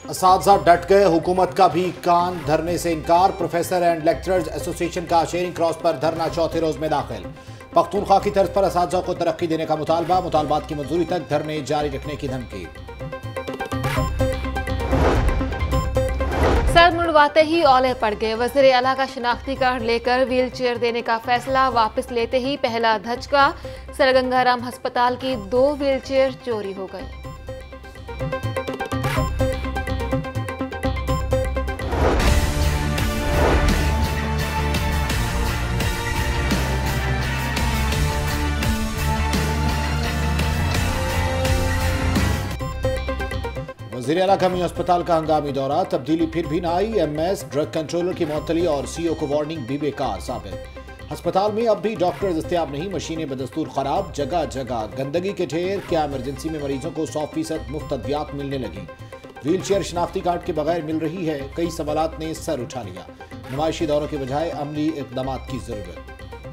असातिज़ा डट गए, हुकूमत का भी कान धरने से इनकार। प्रोफेसर एंड लेक्चरर्स एसोसिएशन का शेरिंग क्रॉस पर धरना चौथे रोज में दाखिल। पख्तूनख्वा की तर्ज पर असातिज़ा को तरक्की देने का मुतालबात की मंजूरी तक धरने जारी रखने की धमकी। सर मुड़वाते ही औले पड़ गए। वज़ीर आला का शनाख्ती कार्ड लेकर व्हील चेयर देने का फैसला वापस लेते ही पहला धचका। सर गंगाराम अस्पताल की 2 व्हील चेयर चोरी हो गई। वज़ीर आला का मियां अस्पताल का हंगामी दौरा, तब्दीली फिर भी ना आई। एमएस ड्रग कंट्रोलर की मुअत्तली और सीओ को वार्निंग भी बेकार साबित। अस्पताल में अब भी डॉक्टर दस्तयाब नहीं, मशीनें बदस्तूर खराब, जगह जगह गंदगी के ढेर। क्या इमरजेंसी में मरीजों को 100% मुफ्त अद्वियात मिलने लगी? व्हील चेयर शनाख्ती कार्ड के बगैर मिल रही है। कई सवालात ने सर उठा लिया। नुमाइशी दौरों के बजाय अमली इक़दाम की जरूरत।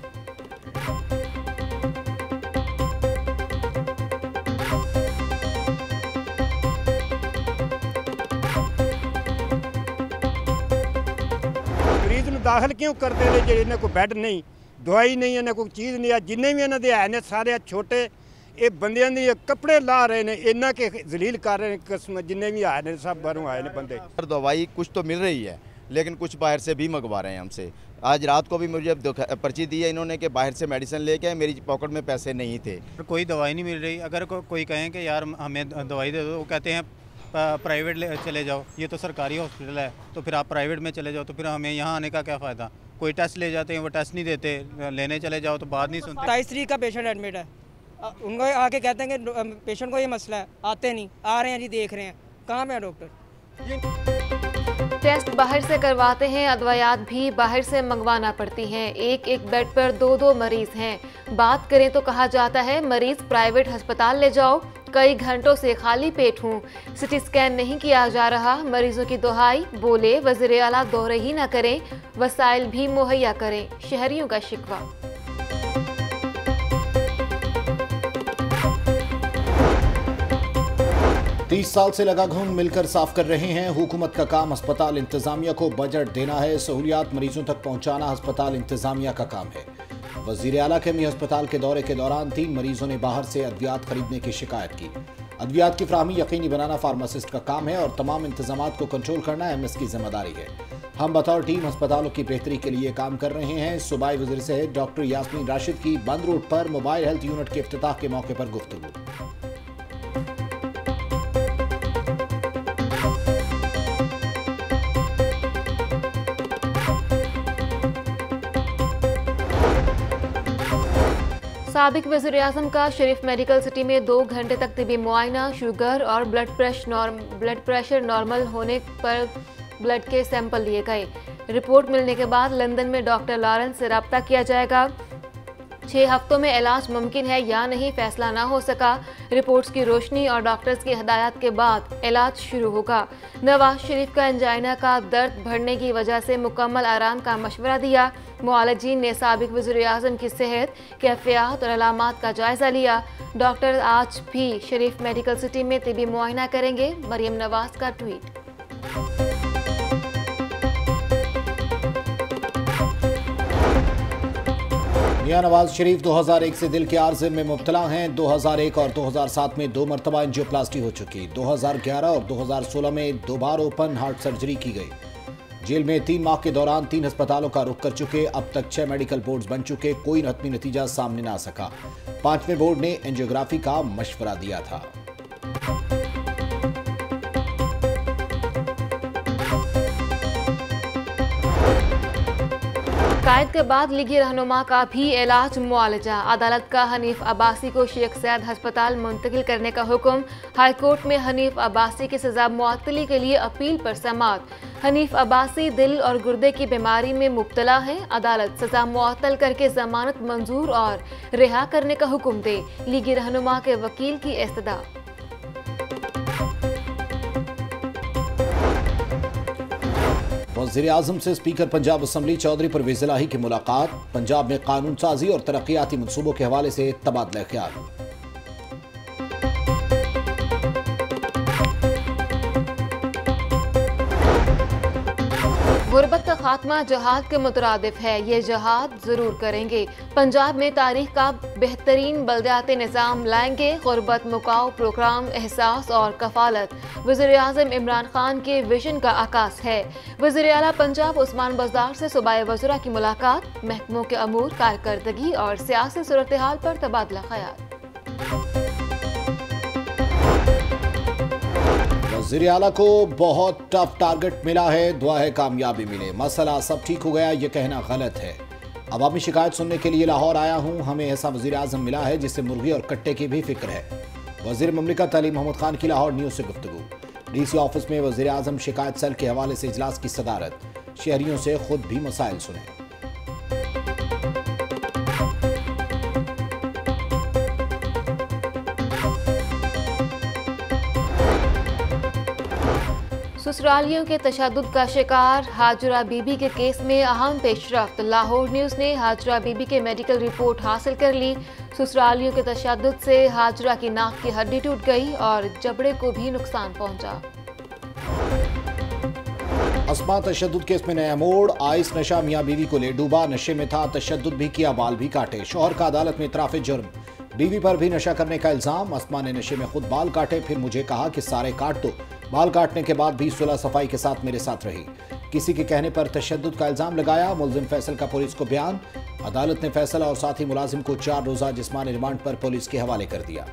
दाखिल क्यों करते रहे जो इन्हें कोई बैड नहीं, दवाई नहीं, इन्हें कोई चीज़ नहीं है। जिन्हें भी इन्होंने है ने सारे छोटे ये बंदियां दी कपड़े ला रहे हैं, इन्हें के जलील कर रहे हैं। किस्म जिन्हें भी आए ने सब बाहरों आए ने बंदे। दवाई कुछ तो मिल रही है लेकिन कुछ बाहर से भी मंगवा रहे हैं हमसे। आज रात को भी मुझे पर्ची दी है इन्होंने कि बाहर से मेडिसिन लेके, मेरी पॉकेट में पैसे नहीं थे। कोई दवाई नहीं मिल रही। अगर कोई कहें कि यार हमें दवाई दे दो, वो कहते हैं प्राइवेट चले जाओ, ये तो सरकारी हॉस्पिटल है, तो फिर आप प्राइवेट में चले जाओ। तो फिर हमें यहाँ आने का क्या फ़ायदा? कोई टेस्ट ले जाते हैं, वो टेस्ट नहीं देते, लेने चले जाओ तो बात नहीं सुनते। 27 तारीख का पेशेंट एडमिट है, उनको आके कहते हैं कि पेशेंट को ये मसला है, आते नहीं, आ रहे हैं जी, देख रहे हैं, कहाँ पे है डॉक्टर? टेस्ट बाहर से करवाते हैं, अदवायात भी बाहर से मंगवाना पड़ती हैं। एक एक बेड पर 2-2 मरीज हैं। बात करें तो कहा जाता है मरीज प्राइवेट अस्पताल ले जाओ। कई घंटों से खाली पेट हूँ, सिटी स्कैन नहीं किया जा रहा। मरीजों की दुहाई, बोले वज़ीर आला दौरे ही न करें, वसाइल भी मुहैया करें। शहरियों का शिकवा। तीस साल से लगा घुन मिलकर साफ कर रहे हैं। हुकूमत का काम अस्पताल इंतजामिया को बजट देना है, सहूलियात मरीजों तक पहुंचाना अस्पताल इंतजामिया का काम है। वज़ीर आला के मियां अस्पताल के दौरे के दौरान 3 मरीजों ने बाहर से अद्वियात खरीदने की शिकायत की। अद्वियात की फराहमी यकीनी बनाना फार्मासिस्ट का काम है और तमाम इंतजामात को कंट्रोल करना एमएस की जिम्मेदारी है। हम बतौर टीम अस्पतालों की बेहतरी के लिए काम कर रहे हैं। सूबाई वज़ीर सेहत डॉक्टर यास्मीन राशिद की बंद रोड पर मोबाइल हेल्थ यूनिट के इफ्तिताह के मौके पर गुफ्तगू। साबिक वज़ीर-ए-आज़म का शरीफ मेडिकल सिटी में 2 घंटे तक तिबी मुआयना। शुगर और ब्लड प्रेशर नॉर्मल होने पर ब्लड के सैंपल लिए गए। रिपोर्ट मिलने के बाद लंदन में डॉक्टर लॉरेंस से रब्ता किया जाएगा। 6 हफ्तों में इलाज मुमकिन है या नहीं फैसला ना हो सका। रिपोर्ट्स की रोशनी और डॉक्टर्स की हदायत के बाद इलाज शुरू होगा। नवाज शरीफ का एंजाइना का दर्द बढ़ने की वजह से मुकम्मल आराम का मशवरा दिया। मुआलजीन ने साबिक वज़ीर-ए-आज़म की सेहत, कैफियत और अलामात का जायजा लिया। डॉक्टर आज भी शरीफ मेडिकल सिटी में तिबी मुआयना करेंगे। मरियम नवाज का ट्वीट। मियां नवाज शरीफ 2001 से दिल के आर्जे में मुब्तला हैं। 2001 और 2007 में 2 मरतबा एंजियोप्लास्टी हो चुकी। 2011 और 2016 में 2 बार ओपन हार्ट सर्जरी की गई। जेल में 3 माह के दौरान 3 अस्पतालों का रुख कर चुके। अब तक 6 मेडिकल बोर्ड्स बन चुके, कोई हतमी नतीजा सामने ना आ सका। 5वें बोर्ड ने एंजियोग्राफी का मशवरा दिया था। कायद के बाद लीगी रहनुमा का भी इलाज मुआलजा। अदालत का हनीफ अब्बासी को शेख सैद अस्पताल मुंतकिल करने का हुक्म। हाईकोर्ट में हनीफ अब्बासी की सजा मुअत्तली के लिए अपील पर समाअत। हनीफ अब्बासी दिल और गुर्दे की बीमारी में मुब्तला हैं। अदालत सजा मुअत्तल करके जमानत मंजूर और रिहा करने का हुक्म दे। लीगी रहनुमा के वकील की इस्तदा। वज़ीर-ए-आज़म से स्पीकर पंजाब असम्बली चौधरी परवेज़ इलाही की मुलाकात। पंजाब में कानून साजी और तरक्याती मनसूबों के हवाले से तबादला ख्याल। खात्मा जहाद के मुतरादिफ है, ये जहाद जरूर करेंगे। पंजाब में तारीख का बेहतरीन बल्दियाती निज़ाम लाएंगे, गुरबत मुकाओ प्रोग्राम एहसास और कफालत वज़ीर-ए-आज़म इमरान खान के विजन का आकाश है। वज़ीर आला पंजाब उस्मान बज़दार से सूबाए वज़रा की मुलाकात, महकमों के अमूर, कारकर्दगी और सियासी सूरत हाल पर तबादला ख्याल। वज़ीर आला को बहुत टफ टारगेट मिला है, दुआ है कामयाबी मिले। मसला सब ठीक हो गया ये कहना गलत है। अवामी शिकायत सुनने के लिए लाहौर आया हूँ, हमें ऐसा वज़ीर आज़म मिला है जिससे मुर्गी और कट्टे की भी फिक्र है। वज़ीर ममलिकत अली मोहम्मद खान की लाहौर न्यूज़ से गुफ्तगू। डीसी ऑफिस में वज़ीर आज़म शिकायत सेल के हवाले से इजलास की सदारत, शहरियों से खुद भी मसाइल सुने। ससुरालियों के तशद्दुद का शिकार हाजरा बीबी के केस में अहम पेशरफ्त। लाहौर न्यूज़ ने हाजरा बीबी के मेडिकल रिपोर्ट हासिल कर ली। ससुरालियों के तशद्दुद से हाजरा की नाक की हड्डी टूट गई और जबड़े को भी नुकसान पहुंचा। अस्मा तशद्दुद केस में नया मोड़, आइस नशा मियां बीवी को ले डूबा, नशे में था, तशद्दुद भी किया, बाल भी काटे। शौहर का अदालत में इतराफ़े जुर्म, बीवी पर भी नशा करने का इल्जाम। अस्मा ने नशे में खुद बाल काटे, फिर मुझे कहा कि सारे काट दो। बाल काटने के बाद भी सुलह सफाई के साथ मेरे साथ रही। किसी के कहने पर तशद्दुद का इल्जाम लगाया। मुलजिम फैसल का पुलिस को बयान। अदालत ने फैसल और साथी मुलाजिम को 4 रोज़ा जिस्मानी रिमांड पर पुलिस के हवाले कर दिया।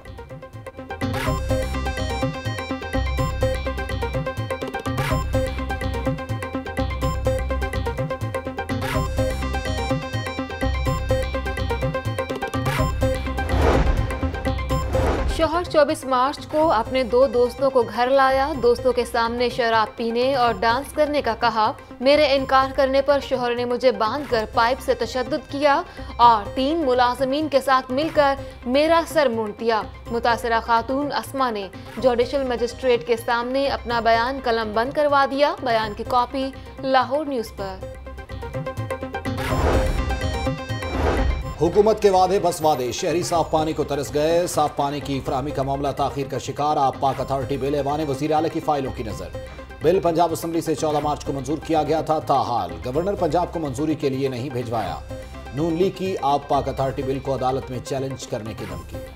शौहर 24 मार्च को अपने 2 दोस्तों को घर लाया, दोस्तों के सामने शराब पीने और डांस करने का कहा। मेरे इनकार करने पर शौहर ने मुझे बांधकर पाइप से तशद्दुद किया और 3 मुलाजमीन के साथ मिलकर मेरा सर मुड़ दिया। मुतासरा खातून अस्मा ने जुडिशल मजिस्ट्रेट के सामने अपना बयान कलम बंद करवा दिया। बयान की कॉपी लाहौर न्यूज़ पर। हुकूमत के वादे बस वादे, शहरी साफ पानी को तरस गए। साफ पानी की फराहमी का मामला ताखीर का शिकार। आप पाक अथॉरिटी बिल ऐवान वज़ीर आला की फाइलों की नजर। बिल पंजाब असम्बली से 14 मार्च को मंजूर किया गया था, ताहाल गवर्नर पंजाब को मंजूरी के लिए नहीं भिजवाया। नून लीग की आप पाक अथॉरिटी बिल को अदालत में चैलेंज करने की धमकी।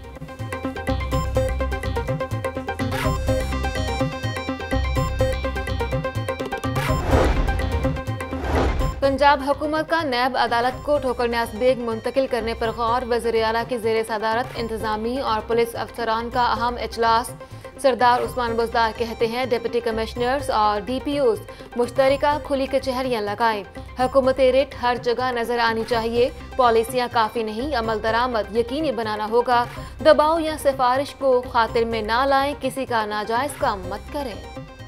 पंजाब हुकूमत का नैब अदालत को ठोकरन्याज़ बेग मुंतकिल करने पर गौर। वज़ीर आला की ज़ेर सदारत इंतजामी और पुलिस अफसरान का अहम इजलास। सरदार उस्मान बज़दार कहते हैं डिप्टी कमिश्नर्स और DPOs मुश्तरका खुली कचहरियाँ लगाएं। हुकूमत रिट हर जगह नजर आनी चाहिए। पॉलिसियाँ काफ़ी नहीं, अमल दरामद यकीनी बनाना होगा। दबाव या सिफारिश को खातिर में ना लाएं, किसी का नाजायज़ काम मत करें।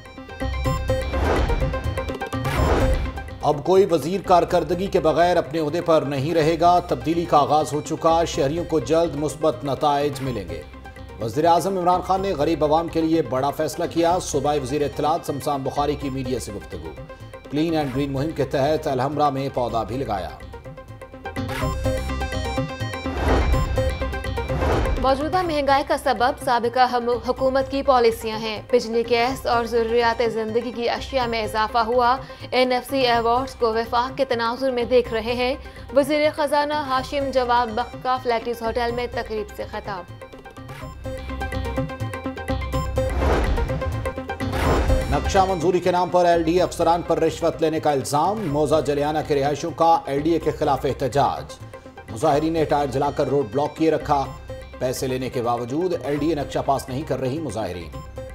अब कोई वजीर कारकर्दगी के बगैर अपने ओहदे पर नहीं रहेगा। तब्दीली का आगाज हो चुका, शहरियों को जल्द मुस्बत नताइज मिलेंगे। वज़ीर आज़म इमरान खान ने गरीब अवाम के लिए बड़ा फैसला किया। सूबाई वज़ीर इत्तलात शमशान बुखारी की मीडिया से गुफ्तगू। क्लीन एंड ग्रीन मुहिम के तहत अलहमरा में पौधा भी लगाया। मौजूदा महंगाई का सबब साबिका हुकूमत की पॉलिसियां हैं। बिजली, गैस और ज़रूरियात ज़िंदगी की अशिया में इजाफा हुआ। NFC अवार्ड्स को वफाक के तनाजुर में देख रहे हैं। वज़ीर ख़जाना हाशिम जवाद बख्त का फ्लैटिस होटल में तकरीब से खिताब। नक्शा मंजूरी के नाम पर LDA अफसरान पर रिश्वत लेने का इल्जाम। मौजा जलियाना के रिहायशों का LDA के खिलाफ एहतजाज। मुजाहिरीन ने टायर जलाकर रोड ब्लॉक किए रखा। पैसे लेने के बावजूद LDA नक्शा पास नहीं कर रही मुजाहिरीन।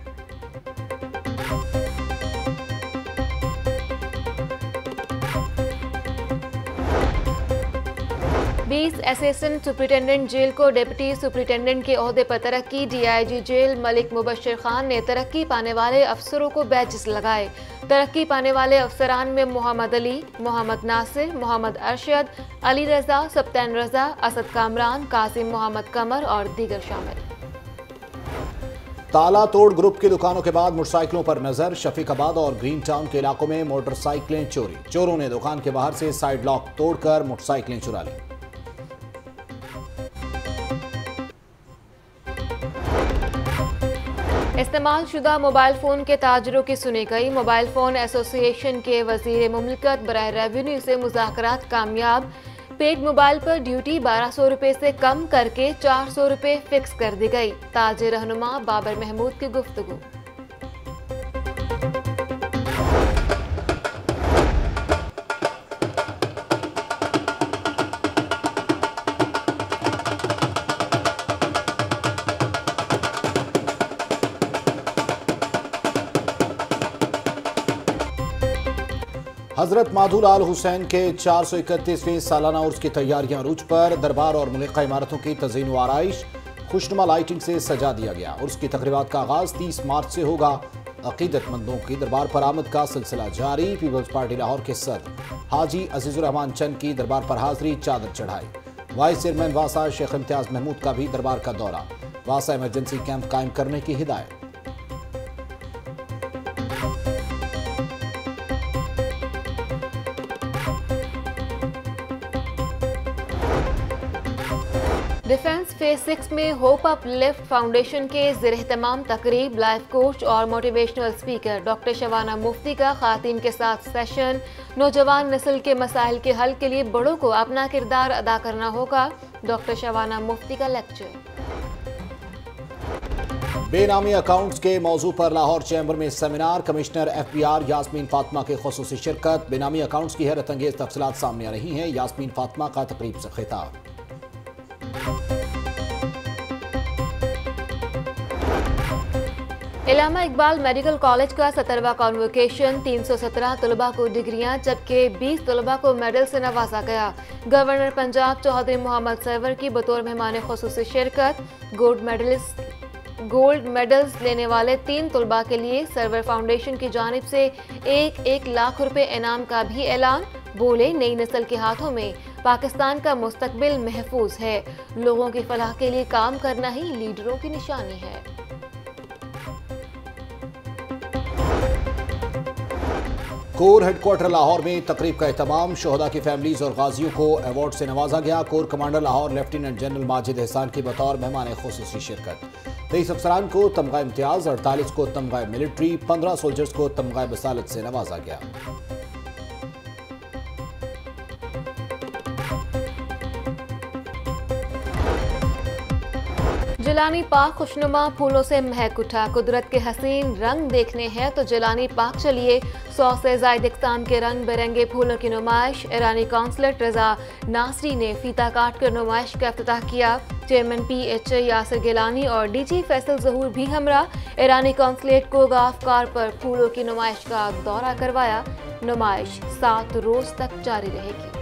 असिस्टेंट सुपरिटेंडेंट जेल को डिप्टी सुपरिटेंडेंट के ओहदे पर तरक्की। DIG जेल मलिक मुबश्शिर खान ने तरक्की पाने वाले अफसरों को बैचेस लगाए। तरक्की पाने वाले अफसरान में मोहम्मद अली, मोहम्मद नासिर, मोहम्मद अरशद, अली रजा, सप्तान रजा, असद कामरान, कासिम मोहम्मद कमर और दीगर शामिल। ताला तोड़ ग्रुप की दुकानों के बाद मोटरसाइकिलों पर नजर। शफीकाबाद और ग्रीन टाउन के इलाकों में मोटरसाइकिलें चोरी। चोरों ने दुकान के बाहर से साइड लॉक तोड़कर मोटरसाइकिलें चुरा ली। इस्तेमाल शुदा मोबाइल फ़ोन के ताजरों की सुनी गई। मोबाइल फ़ोन एसोसिएशन के वज़ीर मुमलिकत बराए रेवेन्यू से मुज़ाकरात कामयाब। पेड मोबाइल पर ड्यूटी 1200 रुपये से कम करके 400 रुपये फिक्स कर दी गई। ताज रहनुमा बाबर महमूद की गुफ्तगू। हजरत माधुलाल हुसैन के 431वें सालाना उर्स की तैयारियां रूज पर। दरबार और मुल्का इमारतों की तज़ीन व आराइश खुशनुमा लाइटिंग से सजा दिया गया। उर्स की तकरीबात का आगाज 30 मार्च से होगा। अकीदतमंदों की दरबार पर आमद का सिलसिला जारी। पीपल्स पार्टी लाहौर के सदर हाजी अजीजुर रहमान चंद की दरबार पर हाजिरी, चादर चढ़ाई। वाइस चेयरमैन वासा शेख इम्तियाज महमूद का भी दरबार का दौरा। वासा इमरजेंसी कैंप कायम करने की हिदायत। डिफेंस फेज 6 में होप अपलिफ्ट फाउंडेशन के ज़ेर-ए-तमाम तकरीब लाइफ कोच और motivational speaker doctor Shabana Mufti का खातिन के साथ सेशन। नौजवान नस्ल के मसाइल के हल के लिए बड़ों को अपना किरदार अदा करना होगा। डॉक्टर शबाना मुफ्ती का लेक्चर। बेनामी अकाउंट्स के मौजू पर लाहौर चैम्बर में seminar. Commissioner FBI Yasmeen Fatima की खुसूसी शिरकत। बेनामी अकाउंट्स की हैरत अंगेज तफसीलात सामने आ रही हैं। यास्मीन फातिमा का तकरीब से खिताब। इलामा इकबाल मेडिकल कॉलेज का 17वां कॉन्वोकेशन। 317 तलबा को डिग्रियां जबकि 20 तलबा को मेडल से नवाजा गया। गवर्नर पंजाब चौधरी मोहम्मद सरवर की बतौर मेहमान खुसूसी शिरकत। गोल्ड मेडल्स लेने वाले 3 तलबा के लिए सरवर फाउंडेशन की जानिब से 1 लाख रुपए इनाम का भी ऐलान। बोले, नई नस्ल के हाथों में पाकिस्तान का मुस्तकबिल महफूज है। लोगों की फलाह के लिए काम करना ही लीडरों की निशानी है। कोर हेडक्वार्टर लाहौर में तकरीब का एहतमाम। शोहदा की फैमिलीज और गाजियों को अवार्ड से नवाजा गया। Corps commander Lahore lieutenant general Majid Ehsan की बतौर मेहमान खुसूसी शिरकत। 23 अफसरान को तमगा इम्तियाज, 48 को तमगा मिलिट्री, 15 सोल्जर्स को तमगा बसालत से नवाजा गया। जिलानी पार्क खुशनुमा फूलों से महक उठा। कुदरत के हसीन रंग देखने हैं तो जिलानी पार्क चलिए। 100 से ज़ायद इक़साम के रंग बिरंगे फूलों की नुमाइश। ईरानी काउंसलर रजा नासरी ने फीता काट कर नुमाइश का इफ्तिताह किया। चेयरमैन PHA यासिर गिलानी और DG फैसल ज़हूर भी हमरा। ईरानी काउंसलेट को गाफ कार पर फूलों की नुमाइश का दौरा करवाया। नुमाइश 7 रोज तक जारी रहेगी।